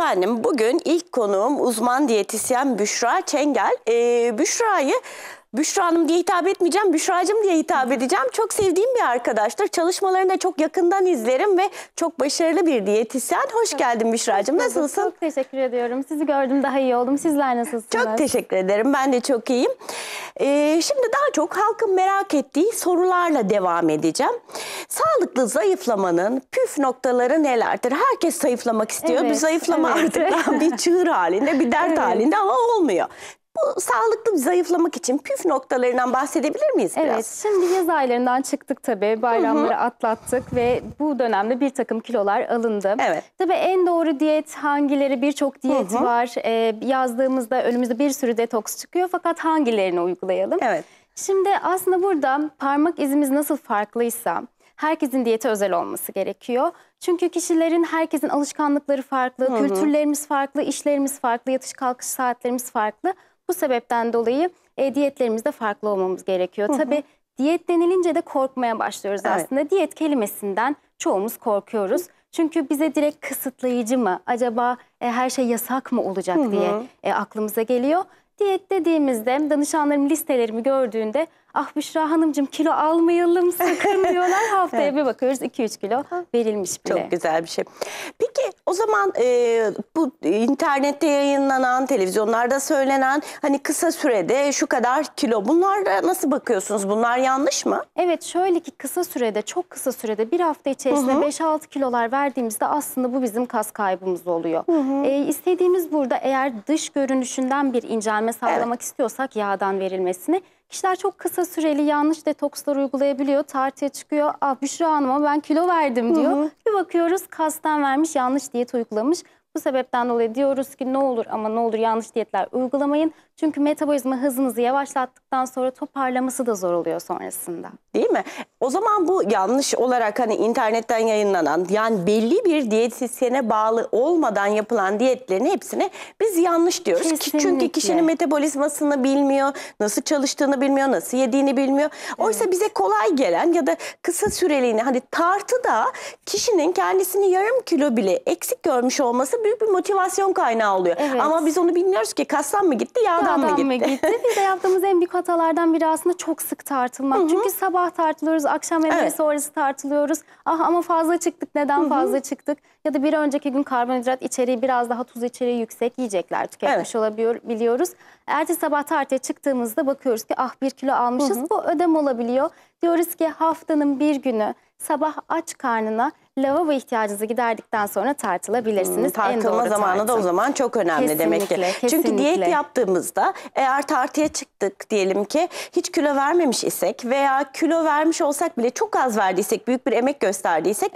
Efendim bugün ilk konuğum uzman diyetisyen Büşra Çengel. Büşra Hanım diye hitap etmeyeceğim, Büşracığım diye hitap edeceğim. Çok sevdiğim bir arkadaştır. Çalışmalarını da çok yakından izlerim ve çok başarılı bir diyetisyen. Hoş geldin Büşracığım. Nasılsın? Çok teşekkür ediyorum. Sizi gördüm, daha iyi oldum. Sizler nasılsınız? Çok teşekkür ederim. Ben de çok iyiyim. Şimdi daha çok halkın merak ettiği sorularla devam edeceğim. Sağlıklı zayıflamanın püf noktaları nelerdir? Herkes zayıflamak istiyor. Evet, Bir zayıflama evet. artık bir çığır halinde, bir dert Evet. halinde ama olmuyor. Bu sağlıklı bir zayıflamak için püf noktalarından bahsedebilir miyiz biraz? Evet, şimdi yaz aylarından çıktık tabii. Bayramları atlattık ve bu dönemde bir takım kilolar alındı. Evet. Tabii en doğru diyet hangileri? Birçok diyet var. Yazdığımızda önümüzde bir sürü detoks çıkıyor. Fakat hangilerini uygulayalım? Evet. Şimdi aslında burada parmak izimiz nasıl farklıysa herkesin diyeti özel olması gerekiyor. Çünkü herkesin alışkanlıkları farklı, kültürlerimiz farklı, işlerimiz farklı, yatış kalkış saatlerimiz farklı. Bu sebepten dolayı diyetlerimizde farklı olmamız gerekiyor. Tabii diyet denilince de korkmaya başlıyoruz aslında. Diyet kelimesinden çoğumuz korkuyoruz. Çünkü bize direkt kısıtlayıcı mı, acaba her şey yasak mı olacak diye aklımıza geliyor. Diyet dediğimizde danışanlarım listelerimi gördüğünde ah Büşra Hanımcığım kilo almayalım sakın diyorlar. Haftaya bir bakıyoruz 2-3 kilo verilmiş bile. Çok güzel bir şey. Peki o zaman bu internette yayınlanan, televizyonlarda söylenen hani kısa sürede şu kadar kilo, bunlara nasıl bakıyorsunuz? Bunlar yanlış mı? Evet, şöyle ki kısa sürede, çok kısa sürede bir hafta içerisinde 5-6 kilolar verdiğimizde aslında bu bizim kas kaybımız oluyor. İstediğimiz burada eğer dış görünüşünden bir incelme sağlamak istiyorsak yağdan verilmesini. Kişiler çok kısa süreli yanlış detokslar uygulayabiliyor. Tartıya çıkıyor. Ah Büşra Hanım'a ben kilo verdim diyor. Bir bakıyoruz kastan vermiş, yanlış diyet uygulamış. Bu sebepten dolayı diyoruz ki ne olur ama ne olur yanlış diyetler uygulamayın. Çünkü metabolizma hızınızı yavaşlattıktan sonra toparlaması da zor oluyor sonrasında. Değil mi? O zaman bu yanlış olarak hani internetten yayınlanan, yani belli bir diyetisyene bağlı olmadan yapılan diyetlerin hepsine biz yanlış diyoruz. Çünkü kişinin metabolizmasını bilmiyor, nasıl çalıştığını bilmiyor, nasıl yediğini bilmiyor. Oysa bize kolay gelen ya da kısa süreliğine hani tartıda kişinin kendisini yarım kilo bile eksik görmüş olması büyük bir motivasyon kaynağı oluyor. Ama biz onu bilmiyoruz ki kastan mı gitti, yağdan mı gitti? Biz de yaptığımız en büyük hatalardan biri aslında çok sık tartılmak. Çünkü sabah tartılıyoruz, akşam yemeği sonrası tartılıyoruz. Ah ama fazla çıktık, neden fazla çıktık? Ya da bir önceki gün karbonhidrat içeriği biraz daha tuz içeriği yüksek yiyecekler tüketmiş olabiliyoruz. Ertesi sabah tartıya çıktığımızda bakıyoruz ki ah 1 kilo almışız. Bu ödem olabiliyor. Diyoruz ki haftanın bir günü sabah aç karnına lavabo ihtiyacınızı giderdikten sonra tartılabilirsiniz. Tartılma zamanı da o zaman çok önemli demek ki. Çünkü diyet yaptığımızda eğer tartıya çıktık diyelim ki hiç kilo vermemiş isek veya kilo vermiş olsak bile çok az verdiysek, büyük bir emek gösterdiysek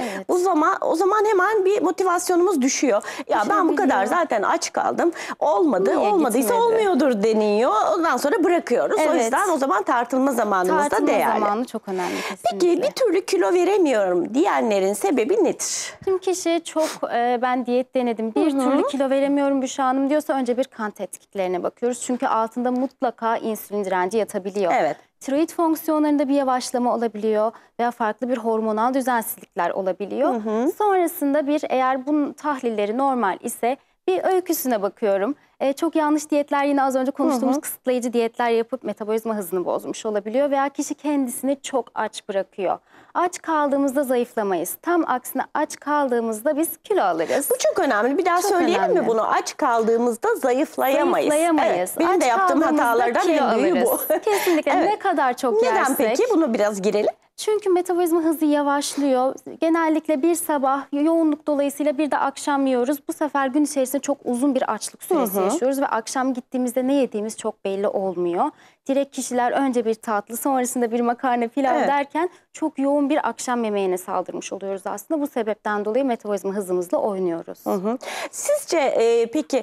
o zaman hemen bir motivasyonumuz düşüyor. Ya ben bu kadar zaten aç kaldım. Olmadıysa olmuyordur deniyor. Ondan sonra bırakıyoruz. O yüzden o zaman tartılma zamanımız da değerli. Tartılma zamanı çok önemli kesinlikle. Peki bir türlü kilo veremiyorum diyenlerin sebebi nedir? Tüm kişi ben diyet denedim, bir türlü kilo veremiyorum Büşra Hanım diyorsa önce bir kan tetkiklerine bakıyoruz. Çünkü altında mutlaka insülin direnci yatabiliyor. Tiroid fonksiyonlarında bir yavaşlama olabiliyor veya farklı bir hormonal düzensizlikler olabiliyor. Sonrasında eğer bunun tahlilleri normal ise bir öyküsüne bakıyorum. Çok yanlış diyetler, yine az önce konuştuğumuz kısıtlayıcı diyetler yapıp metabolizma hızını bozmuş olabiliyor veya kişi kendisini çok aç bırakıyor. Aç kaldığımızda zayıflamayız. Tam aksine aç kaldığımızda biz kilo alırız. Bu çok önemli. Bir daha söyleyelim mi bunu? Aç kaldığımızda zayıflayamayız. Benim de yaptığım hatalardan en büyüğü bu. Kesinlikle. Ne kadar çok yersek. Neden peki? Bunu biraz girelim. Çünkü metabolizma hızı yavaşlıyor. Genellikle bir sabah yoğunluk dolayısıyla bir de akşam yiyoruz. Bu sefer gün içerisinde çok uzun bir açlık süresi yaşıyoruz ve akşam gittiğimizde ne yediğimiz çok belli olmuyor. Direkt kişiler önce bir tatlı, sonrasında bir makarna, pilav derken çok yoğun bir akşam yemeğine saldırmış oluyoruz aslında. Bu sebepten dolayı metabolizma hızımızla oynuyoruz. Sizce peki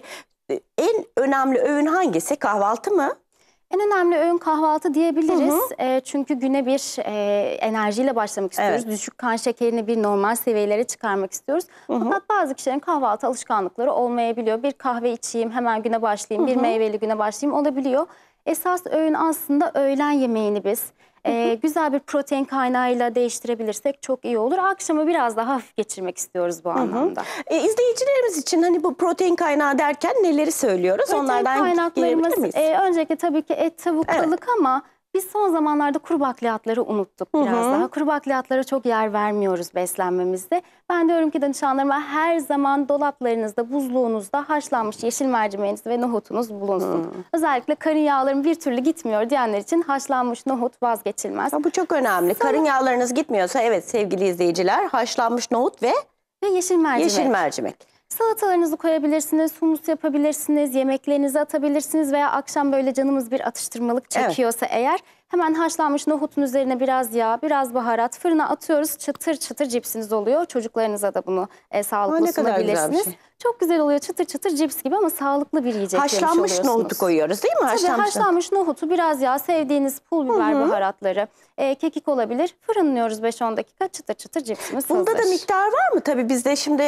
en önemli öğün hangisi? Kahvaltı mı? En önemli öğün kahvaltı diyebiliriz. Çünkü güne bir enerjiyle başlamak istiyoruz. Düşük kan şekerini bir normal seviyelere çıkarmak istiyoruz. Fakat bazı kişilerin kahvaltı alışkanlıkları olmayabiliyor. Bir kahve içeyim, hemen güne başlayayım, bir meyveli güne başlayayım olabiliyor. Esas öğün aslında öğlen yemeğini biz güzel bir protein kaynağıyla değiştirebilirsek çok iyi olur. Akşamı biraz daha hafif geçirmek istiyoruz bu anlamda. İzleyicilerimiz için hani bu protein kaynağı derken neleri söylüyoruz? Protein Onlardan kaynaklarımız girebilir miyiz? öncelikle tabii ki et, tavuk, balık ama biz son zamanlarda kuru bakliyatları unuttuk biraz daha. Kuru bakliyatlara çok yer vermiyoruz beslenmemizde. Ben diyorum ki danışanlarıma her zaman dolaplarınızda, buzluğunuzda haşlanmış yeşil mercimeğiniz ve nohutunuz bulunsun. Özellikle karın yağlarım bir türlü gitmiyor diyenler için haşlanmış nohut vazgeçilmez. Bu çok önemli. Karın yağlarınız gitmiyorsa evet sevgili izleyiciler, haşlanmış nohut ve yeşil mercimek. yeşil mercimek. Salatalarınızı koyabilirsiniz, humus yapabilirsiniz, yemeklerinizi atabilirsiniz veya akşam böyle canımız bir atıştırmalık çekiyorsa eğer hemen haşlanmış nohutun üzerine biraz yağ, biraz baharat fırına atıyoruz. Çıtır çıtır cipsiniz oluyor. Çocuklarınıza da bunu sağlıklı ne kadar sunabilirsiniz. güzel bir şey. Çok güzel oluyor. Çıtır çıtır cips gibi ama sağlıklı bir yiyecek yemiş oluyorsunuz. Haşlanmış nohutu koyuyoruz değil mi? Tabii haşlanmış nohutu, biraz yağ, sevdiğiniz pul biber baharatları, kekik olabilir. Fırınlıyoruz 5-10 dakika, çıtır çıtır cipsimiz hazır. Bunda da miktar var mı? Tabii bizde şimdi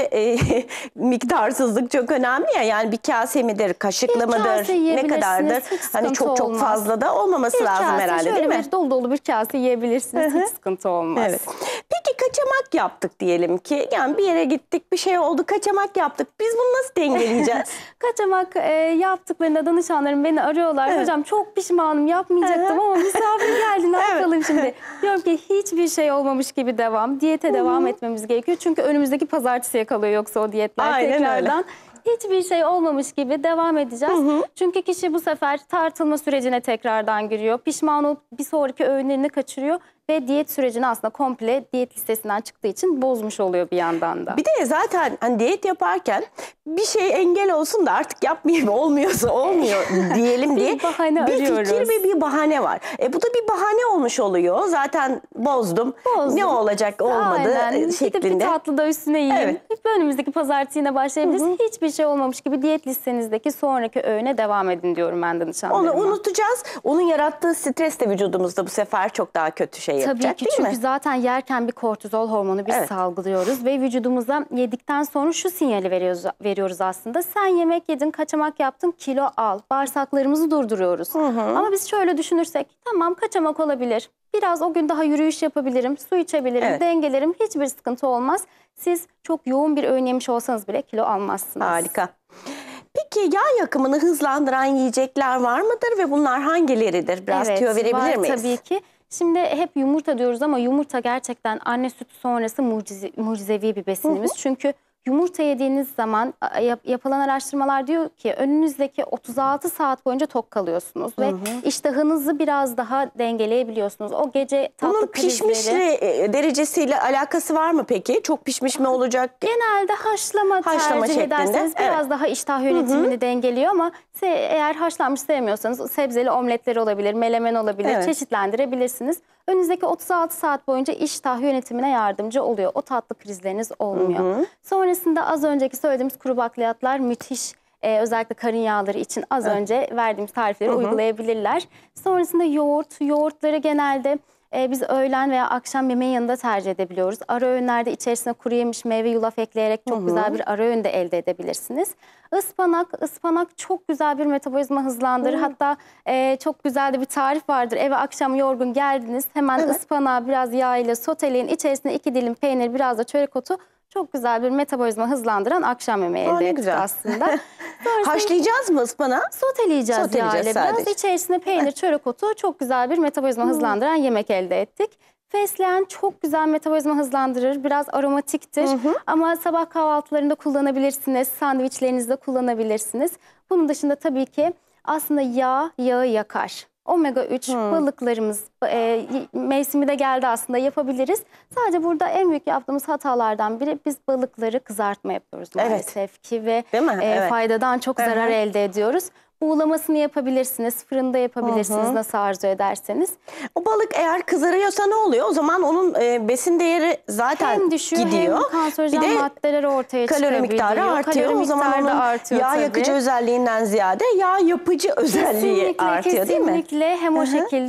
miktarsızlık çok önemli ya. Yani bir kase midir, kaşıklı mıdır, ne kadardır? Hani çok fazla da olmaması lazım herhalde değil mi? Dolu dolu bir kase yiyebilirsiniz. Hiç sıkıntı olmaz. Evet. Peki kaçamak yaptık diyelim ki. Yani bir yere gittik, bir şey oldu, kaçamak yaptık. Biz bunu nasıl dengeleyeceğiz? Kaçamak yaptıklarında danışanlarım beni arıyorlar. Hocam çok pişmanım, yapmayacaktım ama misafir geldi, ne yapalım şimdi? Diyorum ki hiçbir şey olmamış gibi devam. Diyete devam etmemiz gerekiyor. Çünkü önümüzdeki pazartesiye kalıyor yoksa o diyetler tekrardan. Öyle. Hiçbir şey olmamış gibi devam edeceğiz. Çünkü kişi bu sefer tartılma sürecine tekrardan giriyor. Pişman olup bir sonraki öğünlerini kaçırıyor. Ve diyet sürecini aslında komple diyet listesinden çıktığı için bozmuş oluyor bir yandan da. Bir de zaten hani diyet yaparken bir şey engel olsun da artık yapmayayım, olmuyorsa olmuyor diyelim diye bahane bir arıyoruz. fikir ve bir bahane var. Bu da bir bahane olmuş oluyor. Zaten bozdum. Ne olacak olmadı şeklinde. Gidip bir tatlı da üstüne yiyin. Evet. Önümüzdeki pazartesi yine başlayabiliriz. Hiçbir şey olmamış gibi diyet listenizdeki sonraki öğüne devam edin diyorum ben danışanlarıma. Onu unutacağız. Onun yarattığı stres de vücudumuzda bu sefer çok daha kötü şey yapacak. Tabii ki, çünkü zaten yerken bir kortizol hormonu biz salgılıyoruz ve vücudumuza yedikten sonra şu sinyali veriyoruz aslında. Sen yemek yedin, kaçamak yaptın, kilo al. Bağırsaklarımızı durduruyoruz. Ama biz şöyle düşünürsek, tamam kaçamak olabilir. Biraz o gün daha yürüyüş yapabilirim, su içebilirim, dengelerim, hiçbir sıkıntı olmaz. Siz çok yoğun bir öğün yemiş olsanız bile kilo almazsınız. Harika. Peki yağ yakımını hızlandıran yiyecekler var mıdır ve bunlar hangileridir? Biraz tüyo verebilir miyiz? Tabii ki. Şimdi hep yumurta diyoruz ama yumurta gerçekten anne sütü sonrası mucizevi bir besinimiz. Çünkü yumurta yediğiniz zaman yapılan araştırmalar diyor ki önünüzdeki 36 saat boyunca tok kalıyorsunuz. Ve iştahınızı biraz daha dengeleyebiliyorsunuz. O gece tatlı bunun pişmişle derecesiyle alakası var mı peki? Çok pişmiş mi olacak? Genelde haşlama tercih ederseniz biraz daha iştah yönetimini dengeliyor ama eğer haşlanmış sevmiyorsanız sebzeli omletler olabilir, melemen olabilir, çeşitlendirebilirsiniz. Önünüzdeki 36 saat boyunca iştah yönetimine yardımcı oluyor. O tatlı krizleriniz olmuyor. Sonrasında az önceki söylediğimiz kuru bakliyatlar müthiş. Özellikle karın yağları için az önce verdiğimiz tarifleri uygulayabilirler. Sonrasında yoğurtları genelde biz öğlen veya akşam yemeğin yanında tercih edebiliyoruz. Ara öğünlerde içerisine kuru yemiş, meyve, yulaf ekleyerek çok güzel bir ara öğün de elde edebilirsiniz. Ispanak çok güzel bir metabolizma hızlandırır. Hatta çok güzel de bir tarif vardır. Eve akşam yorgun geldiniz, hemen ıspanağı biraz yağ ile soteleyin. İçerisine 2 dilim peynir, biraz da çörek otu. Çok güzel bir metabolizma hızlandıran akşam yemeği elde ettik aslında. Haşlayacağız mı ıspanağı? Soteleyeceğiz yağ ile biraz. İçerisine peynir, çörek otu, çok güzel bir metabolizma hızlandıran yemek elde ettik. Fesleğen çok güzel metabolizma hızlandırır. Biraz aromatiktir. Ama sabah kahvaltılarında kullanabilirsiniz. Sandviçlerinizde kullanabilirsiniz. Bunun dışında tabii ki aslında yağı yakar. Omega 3 balıklarımız mevsimi de geldi aslında, yapabiliriz. Sadece burada en büyük yaptığımız hatalardan biri, biz balıkları kızartma yapıyoruz maalesef ki ve faydadan çok zarar elde ediyoruz. Buğulamasını yapabilirsiniz, fırında yapabilirsiniz nasıl arzu ederseniz. O balık eğer kızarıyorsa ne oluyor? O zaman onun besin değeri zaten hem düşüyor, gidiyor. Hem kanserojen maddeler ortaya çıkabiliyor. Kalori miktarı artıyor. O zaman onun yağ yakıcı özelliğinden ziyade yağ yapıcı özelliği artıyor değil mi? Kesinlikle hem o şekilde.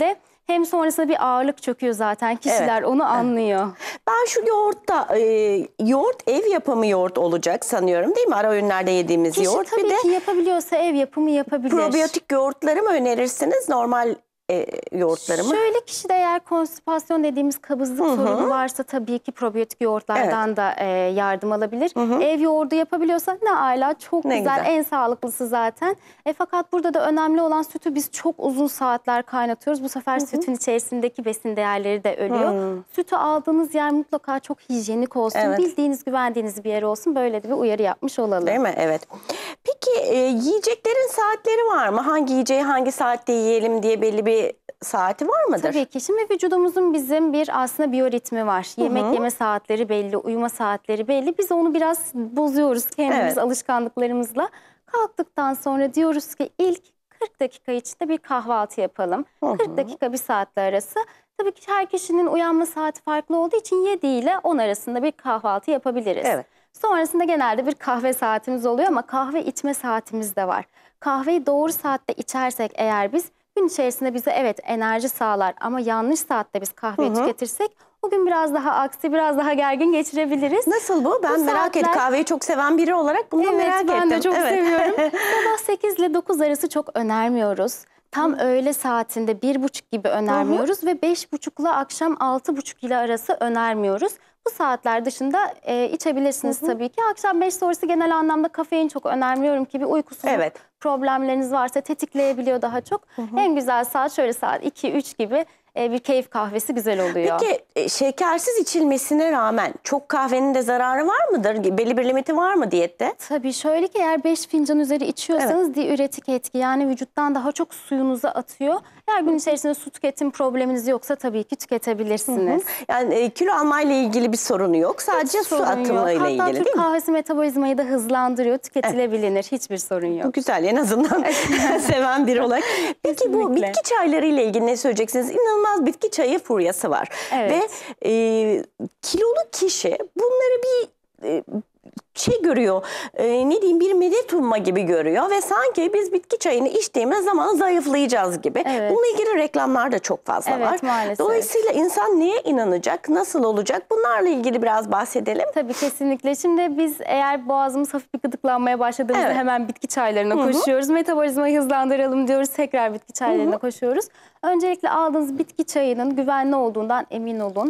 Hem sonrasında bir ağırlık çöküyor zaten. Kişiler onu anlıyor. Ben şu yoğurtta, yoğurt ev yapımı yoğurt olacak sanıyorum değil mi? Ara öğünlerde yediğimiz Kişi yoğurt. tabii Bir de ki yapabiliyorsa ev yapımı yapabilir. probiyotik yoğurtları mı önerirsiniz? Normal yoğurtları mı? Şöyle kişide eğer konstipasyon dediğimiz kabızlık sorunu varsa tabii ki probiyotik yoğurtlardan da yardım alabilir. Ev yoğurdu yapabiliyorsa ne âlâ, çok Ne güzel, güzel. en sağlıklısı zaten. Fakat burada da önemli olan sütü biz çok uzun saatler kaynatıyoruz. Bu sefer sütün içerisindeki besin değerleri de ölüyor. Sütü aldığınız yer mutlaka çok hijyenik olsun. Evet. Bildiğiniz, güvendiğiniz bir yer olsun. Böyle de bir uyarı yapmış olalım. Değil mi? Evet. Peki yiyeceklerin saatleri var mı? Hangi yiyeceği hangi saatte yiyelim diye belli bir saati var mıdır? Tabii ki. Şimdi vücudumuzun bizim bir aslında biyoritmi var. Yemek yeme saatleri belli, uyuma saatleri belli. Biz onu biraz bozuyoruz kendimiz alışkanlıklarımızla. Kalktıktan sonra diyoruz ki ilk 40 dakika içinde bir kahvaltı yapalım. 40 dakika bir saatle arası. Tabii ki her kişinin uyanma saati farklı olduğu için 7 ile 10 arasında bir kahvaltı yapabiliriz. Evet. Sonrasında genelde bir kahve saatimiz oluyor ama kahve içme saatimiz de var. Kahveyi doğru saatte içersek eğer biz gün içerisinde bize evet enerji sağlar ama yanlış saatte biz kahveyi tüketirsek o gün biraz daha aksi, biraz daha gergin geçirebiliriz. Nasıl bu? Ben merak ettim. Kahveyi çok seven biri olarak bunu merak ettim. Evet, ben de çok seviyorum. Sabah 8 ile 9 arası çok önermiyoruz. Tam öğle saatinde 1.30 gibi önermiyoruz ve 5.30 ile akşam 6.30 ile arası önermiyoruz. Bu saatler dışında içebilirsiniz tabii ki. Akşam 5 sonrası genel anlamda kafein çok önermiyorum ki bir uykusuzluk problemleriniz varsa tetikleyebiliyor daha çok. En güzel saat şöyle saat 2-3 gibi bir keyif kahvesi güzel oluyor. Peki şekersiz içilmesine rağmen çok kahvenin de zararı var mıdır? Belli bir limiti var mı diyette? Tabii şöyle ki eğer 5 fincan üzeri içiyorsanız diüretik etki, yani vücuttan daha çok suyunuzu atıyor. Eğer gün içerisinde su tüketim probleminiz yoksa tabii ki tüketebilirsiniz. Yani kilo almayla ilgili bir sorunu yok. Sadece su atımıyla ilgili Hatta değil Türk mi? kahvesi metabolizmayı da hızlandırıyor. Tüketilebilir. Hiçbir sorun yok. Bu güzel, en azından seven biri olarak. Peki bu Kesinlikle. bitki çayları ile ilgili ne söyleyeceksiniz? İnanılmaz bitki çayı furyası var. Evet. Ve kilolu kişi bunları bir şey görüyor, ne diyeyim, bir medet umma gibi görüyor ve sanki biz bitki çayını içtiğimiz zaman zayıflayacağız gibi. Evet. Bununla ilgili reklamlar da çok fazla var. Evet, maalesef. Dolayısıyla insan neye inanacak, nasıl olacak? Bunlarla ilgili biraz bahsedelim. Tabii kesinlikle. Şimdi biz eğer boğazımız hafif bir gıdıklanmaya başladığımızda hemen bitki çaylarına koşuyoruz. Metabolizmayı hızlandıralım diyoruz. Tekrar bitki çaylarına koşuyoruz. Öncelikle aldığınız bitki çayının güvenli olduğundan emin olun.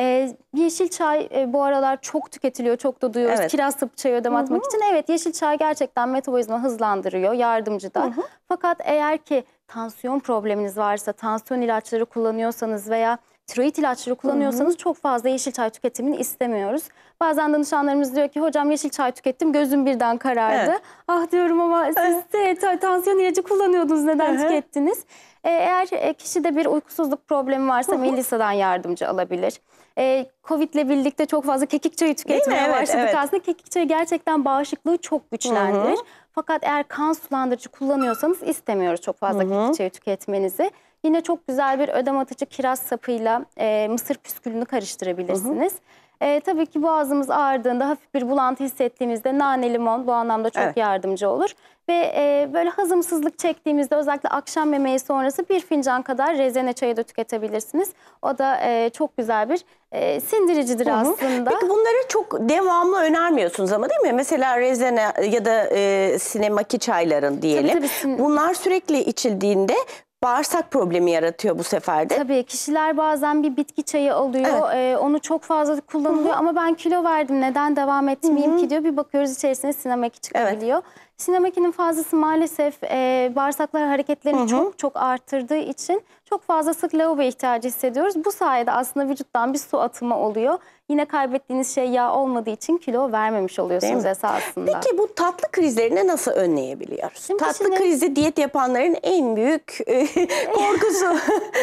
Yeşil çay bu aralar çok tüketiliyor, çok da duyuyoruz. Kiraz sapı çayı ödem atmak için. Evet, yeşil çay gerçekten metabolizma hızlandırıyor, yardımcı da. Fakat eğer ki tansiyon probleminiz varsa, tansiyon ilaçları kullanıyorsanız veya tiroid ilaçları kullanıyorsanız çok fazla yeşil çay tüketimini istemiyoruz. Bazen danışanlarımız diyor ki hocam yeşil çay tükettim, gözüm birden karardı. Ah diyorum ama siz de tansiyon ilacı kullanıyordunuz, neden tükettiniz? Eğer kişide bir uykusuzluk problemi varsa Melisa'dan yardımcı alabilir. Covid'le birlikte çok fazla kekik çayı tüketmeye başladık. Aslında kekik çayı gerçekten bağışıklığı çok güçlendirir. Fakat eğer kan sulandırıcı kullanıyorsanız istemiyoruz çok fazla kekik çayı tüketmenizi. Yine çok güzel bir ödem atıcı kiraz sapıyla mısır püskülünü karıştırabilirsiniz. Tabii ki boğazımız ağrıdığında, hafif bir bulantı hissettiğimizde nane limon bu anlamda çok yardımcı olur. Ve böyle hazımsızlık çektiğimizde özellikle akşam yemeği sonrası bir fincan kadar rezene çayı da tüketebilirsiniz. O da çok güzel bir sindiricidir aslında. Peki bunları çok devamlı önermiyorsunuz ama değil mi? Mesela rezene ya da sinemaki çayların diyelim. Tabii. Bunlar sürekli içildiğinde bağırsak problemi yaratıyor bu sefer de. Tabii kişiler bazen bir bitki çayı alıyor, onu çok fazla kullanılıyor ama ben kilo verdim, neden devam etmeyeyim ki diyor. Bir bakıyoruz içerisine sinemaki çıkabiliyor. Sinemakinin fazlası maalesef bağırsaklar hareketlerini çok arttırdığı için çok fazla sık lavabo ihtiyacı hissediyoruz. Bu sayede aslında vücuttan bir su atımı oluyor. Yine kaybettiğiniz şey yağ olmadığı için kilo vermemiş oluyorsunuz esasında. Peki bu tatlı krizlerini nasıl önleyebiliyoruz? Şimdi Tatlı krizi diyet yapanların en büyük korkusu.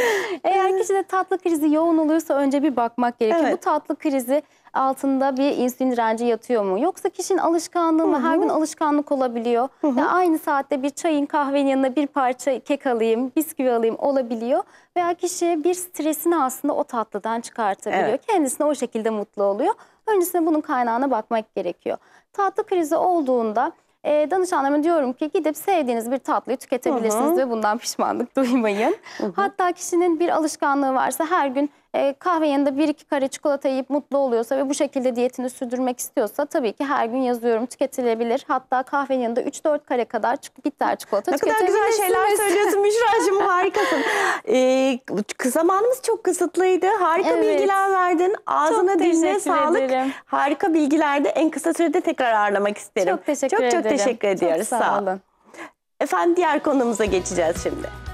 Eğer kişide tatlı krizi yoğun oluyorsa önce bir bakmak gerekiyor. Bu tatlı krizi altında bir insülin direnci yatıyor mu? Yoksa kişinin alışkanlığı mı? Her gün alışkanlık olabiliyor. Yani aynı saatte bir çayın, kahvenin yanına bir parça kek alayım, bisküvi alayım olabiliyor. Veya kişi bir stresini aslında o tatlıdan çıkartabiliyor. Kendisine o şekilde mutlu oluyor. Öncesinde bunun kaynağına bakmak gerekiyor. Tatlı krizi olduğunda danışanlarıma diyorum ki gidip sevdiğiniz bir tatlıyı tüketebilirsiniz ve bundan pişmanlık duymayın. Hatta kişinin bir alışkanlığı varsa her gün kahve yanında 1-2 kare çikolata yiyip mutlu oluyorsa ve bu şekilde diyetini sürdürmek istiyorsa tabii ki her gün yazıyorum tüketilebilir. Hatta kahvenin yanında 3-4 kare kadar bitter çikolata Ne kadar güzel şeyler söylüyorsun Müşracığım, harikasın. Zamanımız çok kısıtlıydı. Harika bilgiler verdin. Ağzına diline sağlık. Ederim. Harika bilgilerde en kısa sürede tekrar ağırlamak isterim. Çok teşekkür ederim. Çok teşekkür ediyoruz. Çok sağ olun. Efendim diğer konumuza geçeceğiz şimdi.